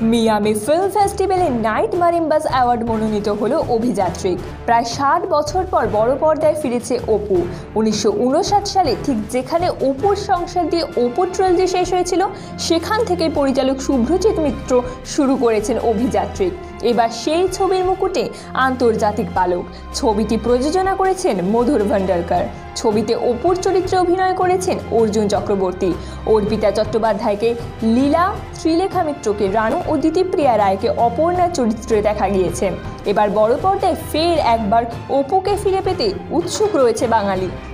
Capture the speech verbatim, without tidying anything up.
Miami film ফেস্টিভ্যালে night Marimbas award মনোনীত হলো অভিযাত্রী। প্রায় ষাট বছর পর বড় পর্দায় ফিরেছে অপু। উনিশশো উনষাট সালে ঠিক যেখানে অপুর সংসার দিয়ে অপু ট্রিলজি শেষ হয়েছিল, সেখান থেকে পরিচালক শুভ্রজিৎ মিত্র শুরু করেছেন অভিযাত্রী। এবার সেই ছবির মুকুটে আন্তর্জাতিক পালক। ছবিটি প্রযোজনা করেছেন মধুর ভান্ডারকার। ছবিতে অপুর চরিত্রে অভিনয় করেছেন অর্জুন চক্রবর্তী। অর্পিতা চট্টোপাধ্যায়কে লীলা, শ্রীলেখা মিত্রকে রানু ও দিতিপ্রিয়া রায়কে অপর্ণার চরিত্রে দেখা গিয়েছে। এবার বড় পর্দায় ফের একবার অপুকে ফিরে পেতে উৎসুক রয়েছে বাঙালি।